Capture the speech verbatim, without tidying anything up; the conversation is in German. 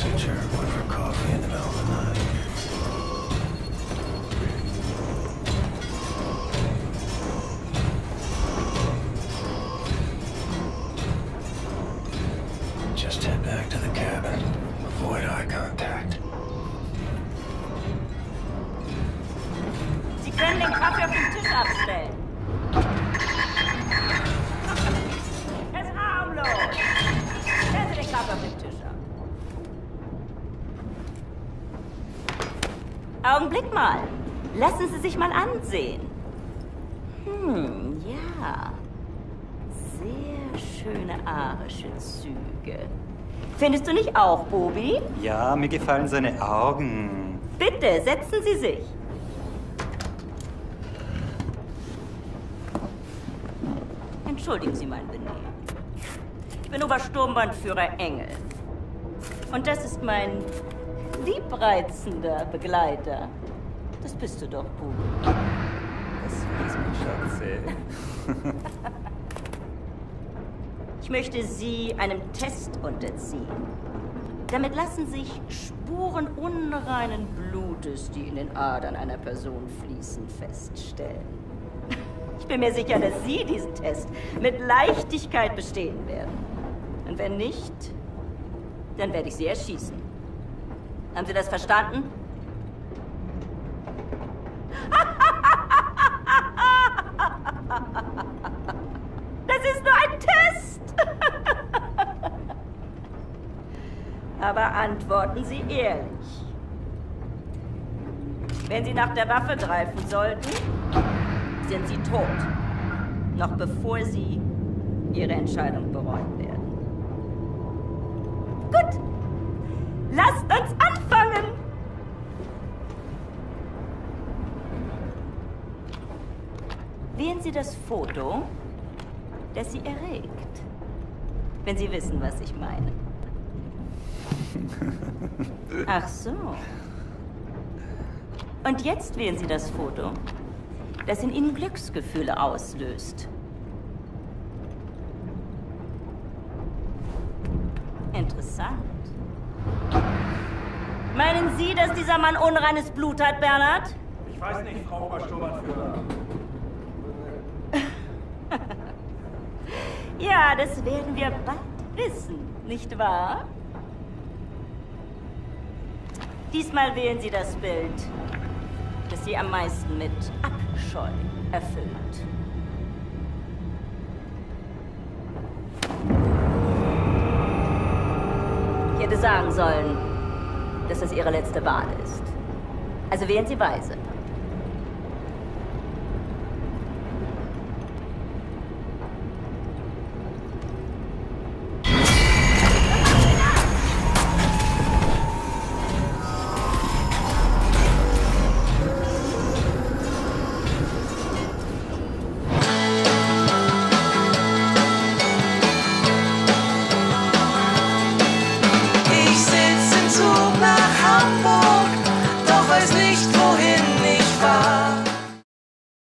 Signature went for coffee in the middle of the night. Just head back to the cabin. Avoid eye contact. Sie können den Kaffee auf den Tisch abstellen. Es ist harmlos. Stellen Sie den Kaffee auf den Tisch ab. Augenblick mal. Lassen Sie sich mal ansehen. Hm, ja. Sehr schöne arische Züge. Findest du nicht auch, Bobi? Ja, mir gefallen seine Augen. Bitte, setzen Sie sich. Entschuldigen Sie mein Benehmen. Ich bin Obersturmbannführer Engel. Und das ist mein liebreizender Begleiter. Das bist du doch, Bobi. Das ist mein Schatze. Ich möchte Sie einem Test unterziehen. Damit lassen sich Spuren unreinen Blutes, die in den Adern einer Person fließen, feststellen. Ich bin mir sicher, dass Sie diesen Test mit Leichtigkeit bestehen werden. Und wenn nicht, dann werde ich Sie erschießen. Haben Sie das verstanden? Das ist nur ein Test! Aber antworten Sie ehrlich. Wenn Sie nach der Waffe greifen sollten, sind Sie tot. Noch bevor Sie Ihre Entscheidung bereuen werden. Gut. Lasst uns anfangen! Wählen Sie das Foto, das Sie erregt. Wenn Sie wissen, was ich meine. Ach so. Und jetzt wählen Sie das Foto, das in Ihnen Glücksgefühle auslöst. Interessant. Meinen Sie, dass dieser Mann unreines Blut hat, Bernhard? Ich weiß nicht, Frau Obersturmbannführer. Ja, das werden wir bald wissen, nicht wahr? Diesmal wählen Sie das Bild, das Sie am meisten mit Abscheu erfüllt. Ich hätte sagen sollen, dass das Ihre letzte Wahl ist. Also wählen Sie weise.